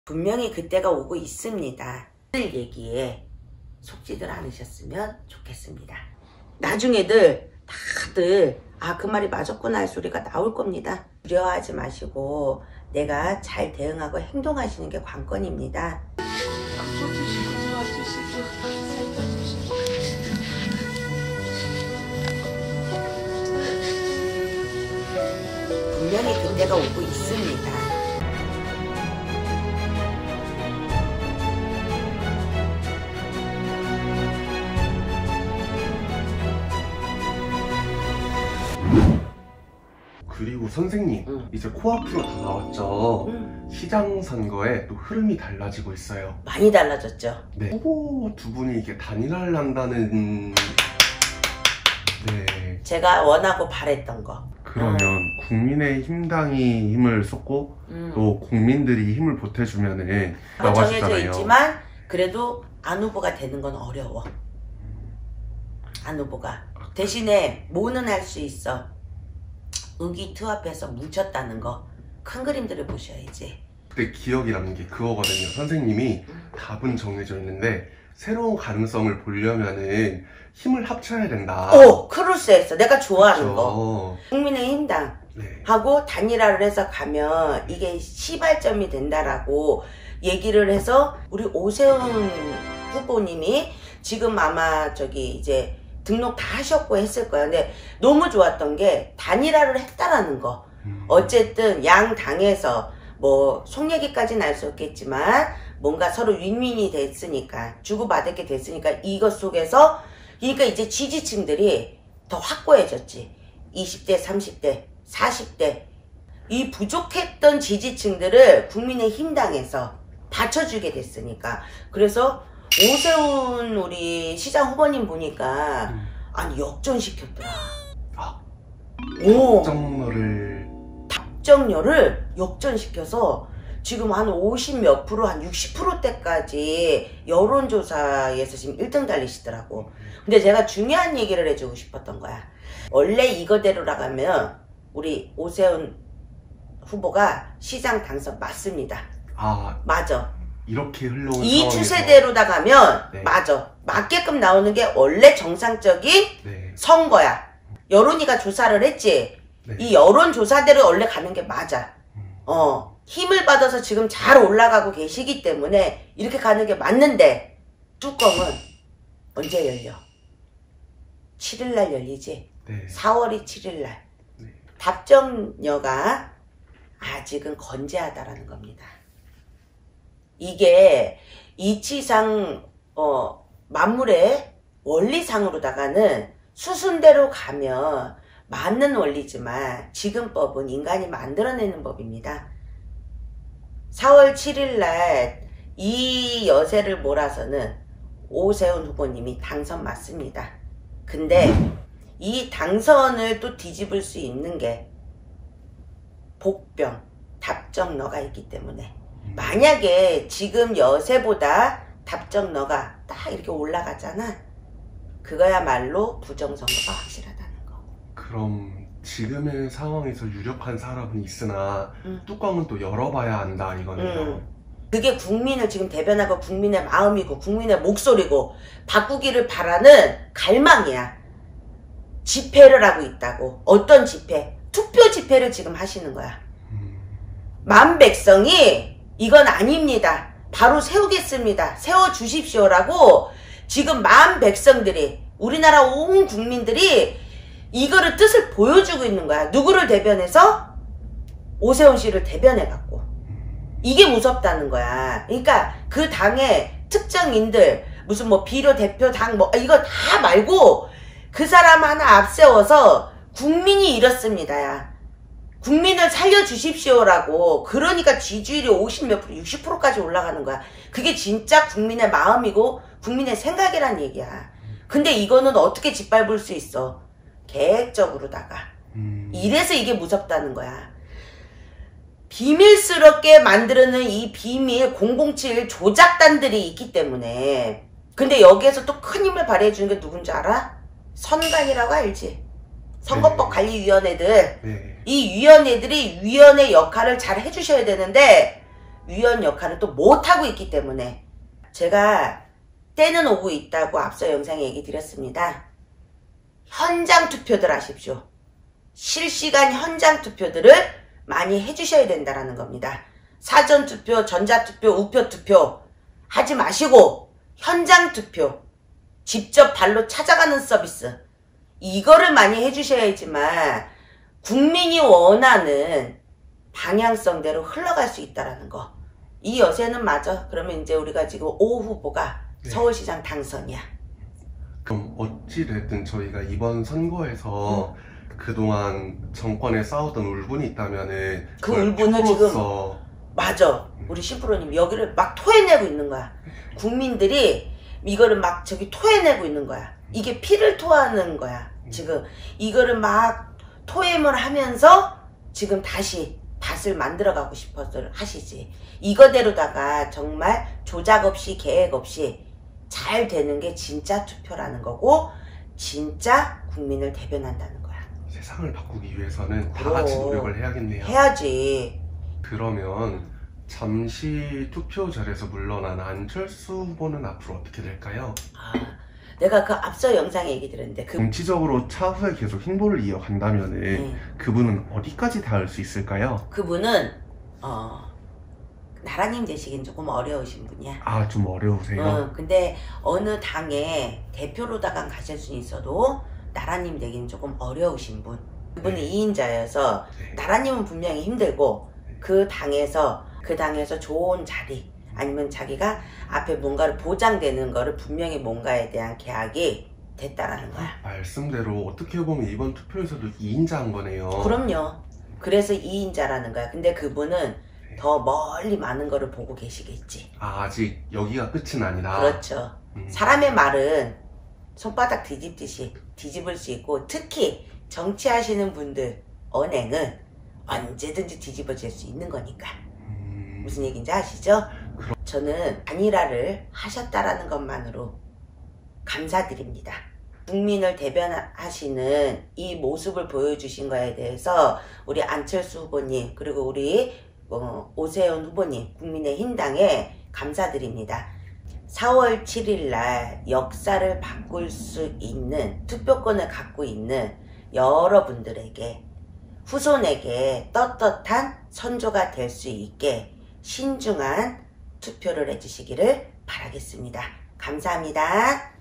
분명히 그때가 오고 있습니다. 오늘 얘기에 속지들 않으셨으면 좋겠습니다. 나중에들 다들 그 말이 맞았구나 할 소리가 나올 겁니다. 두려워하지 마시고 내가 잘 대응하고 행동하시는 게 관건입니다. 분명히 그때가 오고 있습니다. 그리고 선생님, 이제 코앞으로 다가왔죠. 시장 선거에 또 흐름이 달라지고 있어요. 많이 달라졌죠. 네. 후보 두 분이 이게 단일화를 한다는 네. 제가 원하고 바랬던 거. 그러면 국민의힘당이 힘을 쏟고 또 국민들이 힘을 보태주면은 정해져 있지만 그래도 안 후보가 되는 건 어려워. 안 후보가. 대신에 뭐는 할 수 있어. 의기투합해서 뭉쳤다는 거. 큰 그림들을 보셔야지. 그때 기억이 남는 게 그거거든요. 선생님이 답은 정해져 있는데 새로운 가능성을 보려면은 힘을 합쳐야 된다. 크루스에서 내가 좋아하는 그렇죠. 거. 국민의힘당 네. 하고 단일화를 해서 가면 이게 시발점이 된다라고 얘기를 해서 우리 오세훈 후보님이 지금 아마 이제 등록 다 하셨고 했을 거야. 근데 너무 좋았던 게 단일화를 했다라는 거. 어쨌든 양 당에서 뭐 속 얘기까지는 알 수 없겠지만 뭔가 서로 윈윈이 됐으니까 주고받을 게 됐으니까 이것 속에서 그러니까 이제 지지층들이 더 확고해졌지. 20대, 30대, 40대 이 부족했던 지지층들을 국민의힘당에서 받쳐주게 됐으니까. 그래서 오세훈 우리 시장 후보님 보니까 아니 역전시켰더라. 답정너를 역전시켜서 지금 한 50 몇 프로, 한 60%대까지 여론조사에서 지금 1등 달리시더라고. 근데 제가 중요한 얘기를 해주고 싶었던 거야. 원래 이거대로 나가면 우리 오세훈 후보가 시장 당선 맞습니다. 맞아. 이렇게 흘러온 이 상황에서. 추세대로 나가면 네. 맞아. 맞게끔 나오는 게 원래 정상적인 네. 선거야. 여론이가 조사를 했지. 네. 이 여론조사대로 원래 가는 게 맞아. 힘을 받아서 지금 잘 올라가고 계시기 때문에 이렇게 가는 게 맞는데 뚜껑은 언제 열려? 7일날 열리지. 네. 4월이 7일날. 네. 답정너가 아직은 건재하다라는 겁니다. 이게 이치상 만물의 원리상으로다가는 수순대로 가면 맞는 원리지만 지금 법은 인간이 만들어내는 법입니다. 4월 7일날 이 여세를 몰아서는 오세훈 후보님이 당선 맞습니다. 근데 이 당선을 또 뒤집을 수 있는 게 복병, 답정너가 있기 때문에 만약에 지금 여세보다 답정너가 딱 이렇게 올라가잖아. 그거야말로 부정선거가 확실하다는 거. 그럼 지금의 상황에서 유력한 사람은 있으나 뚜껑은 또 열어봐야 한다 이거네요. 그게 국민을 지금 대변하고 국민의 마음이고 국민의 목소리고 바꾸기를 바라는 갈망이야. 집회를 하고 있다고. 어떤 집회? 투표 집회를 지금 하시는 거야. 만 백성이 이건 아닙니다. 바로 세우겠습니다. 세워주십시오라고 지금 만 백성들이 우리나라 온 국민들이 이거를 뜻을 보여주고 있는 거야. 누구를 대변해서? 오세훈 씨를 대변해갖고. 이게 무섭다는 거야. 그러니까 그 당의 특정인들 무슨 뭐 비례대표당 뭐 이거 다 말고 그 사람 하나 앞세워서 국민이 이렇습니다. 야. 국민을 살려주십시오라고. 그러니까 지지율이 50 몇 프로, 60%까지 올라가는 거야. 그게 진짜 국민의 마음이고 국민의 생각이란 얘기야. 근데 이거는 어떻게 짓밟을 수 있어? 계획적으로다가. 이래서 이게 무섭다는 거야. 비밀스럽게 만들어낸 이 비밀 007 조작단들이 있기 때문에. 근데 여기에서 또 큰 힘을 발휘해주는 게 누군지 알아? 선관이라고 알지? 선거법 관리위원회들. 이 위원회들이 위원회 역할을 잘 해주셔야 되는데 위원 역할을 또 못하고 있기 때문에 제가 때는 오고 있다고 앞서 영상에 얘기 드렸습니다. 현장 투표들 하십시오. 실시간 현장 투표들을 많이 해주셔야 된다는 겁니다. 사전투표, 전자투표, 우표투표 하지 마시고 현장 투표, 직접 발로 찾아가는 서비스, 이거를 많이 해주셔야지만 국민이 원하는 방향성대로 흘러갈 수 있다는 거. 이 여세는 맞아. 그러면 이제 우리가 지금 오 후보가 서울시장 당선이야. 그럼 어찌됐든 저희가 이번 선거에서 그동안 정권에 싸우던 울분이 있다면은 그 울분을 지금 맞아. 우리 심프로님 여기를 막 토해내고 있는 거야. 국민들이 이거를 막 저기 토해내고 있는 거야. 이게 피를 토하는 거야. 지금 이거를 막 토해을 하면서 지금 다시 밭을 만들어가고 싶어서 하시지. 이거대로다가 정말 조작 없이 계획 없이 잘 되는 게 진짜 투표라는 거고 진짜 국민을 대변한다는 거야. 세상을 바꾸기 위해서는 다 같이 노력을 해야겠네요. 해야지. 그러면 잠시 투표절에서 물러난 안철수 후보는 앞으로 어떻게 될까요? 내가 그 앞서 영상에 얘기 드렸는데 정치적으로 차후에 계속 행보를 이어간다면은 그분은 어디까지 닿을 수 있을까요? 그분은 나라님 되시긴 조금 어려우신 분이야. 좀 어려우세요? 근데 어느 당에 대표로다가 가실 수 있어도 나라님 되기는 조금 어려우신 분. 그분은 2인자여서 나라님은 분명히 힘들고 그 당에서 좋은 자리 아니면 자기가 앞에 뭔가를 보장되는 거를 분명히 뭔가에 대한 계약이 됐다라는 거야. 말씀대로 어떻게 보면 이번 투표에서도 2인자인 거네요. 그럼요. 그래서 2인자라는 거야. 근데 그분은 더 멀리 많은 거를 보고 계시겠지. 아직 여기가 끝은 아니라. 그렇죠. 사람의 말은 손바닥 뒤집듯이 뒤집을 수 있고 특히 정치하시는 분들 언행은 언제든지 뒤집어질 수 있는 거니까. 무슨 얘기인지 아시죠? 저는 단일화를 하셨다라는 것만으로 감사드립니다. 국민을 대변하시는 이 모습을 보여주신 거에 대해서 우리 안철수 후보님 그리고 우리 오세훈 후보님 국민의힘당에 감사드립니다. 4월 7일 날 역사를 바꿀 수 있는 투표권을 갖고 있는 여러분들에게 후손에게 떳떳한 선조가 될 수 있게 신중한 투표를 해주시기를 바라겠습니다. 감사합니다.